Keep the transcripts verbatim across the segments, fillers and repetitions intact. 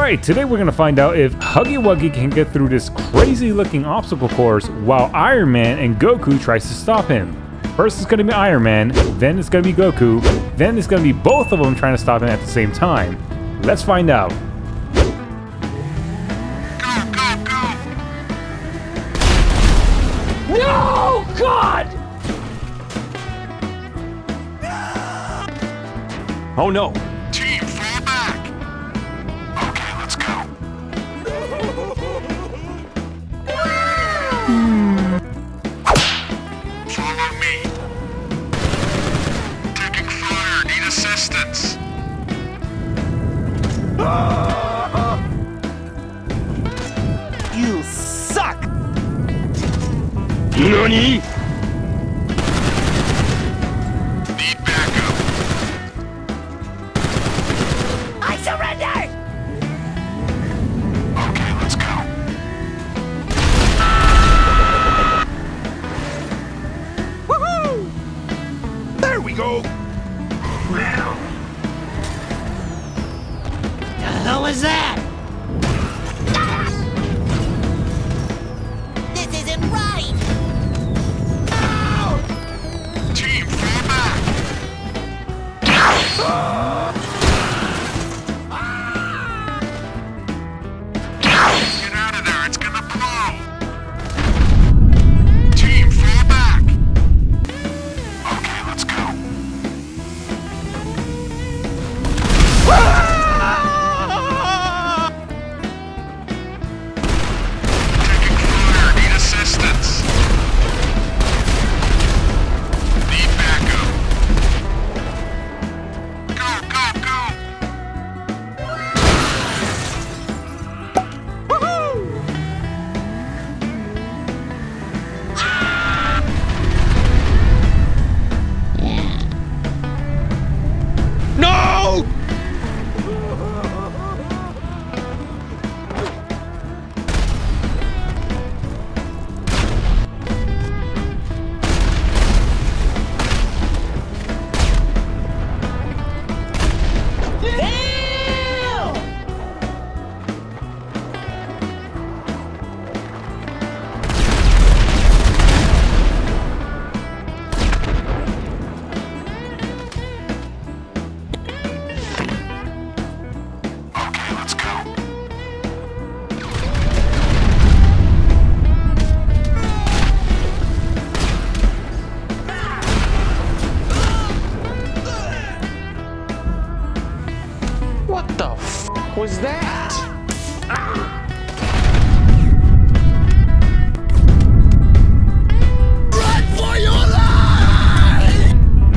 Alright, today we're gonna find out if Huggy Wuggy can get through this crazy looking obstacle course while Iron Man and Goku tries to stop him. First it's gonna be Iron Man, then it's gonna be Goku, then it's gonna be both of them trying to stop him at the same time. Let's find out. Go, go, go! No! God! Oh no! Team, fall back! Okay, let's go. Follow me. Taking fire, need assistance. You suck! NANI?! Need backup. I surrender! Okay, let's go. Woohoo! There we go! Well, The hell was that? This isn't right! team, fall back. Get out of there, it's gonna blow. Team, fall back. Okay, let's go. Taking fire, need assistance. Need backup. Go, go, go. No! Okay, let's go. What the f was that? Run for your life!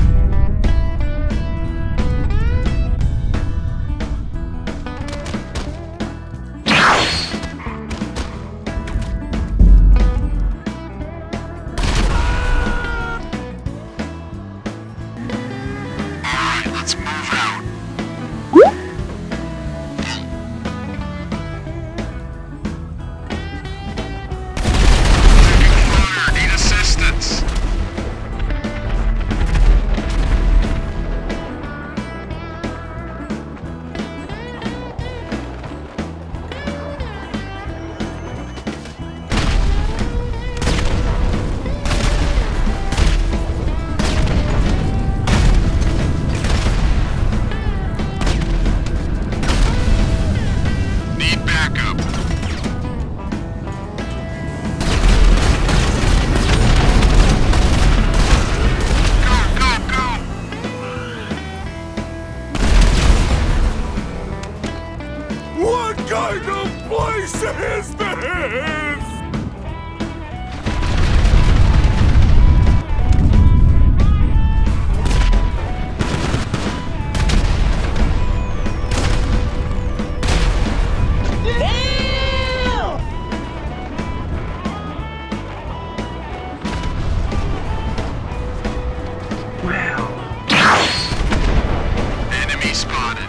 Alright, let's move out. Taking fire, need assistance. Need backup. Go, go, go. What kind of place is this? Enemy spotted.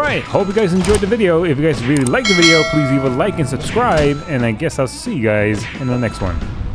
Alright, hope you guys enjoyed the video. If you guys really liked the video, please leave a like and subscribe. And I guess I'll see you guys in the next one.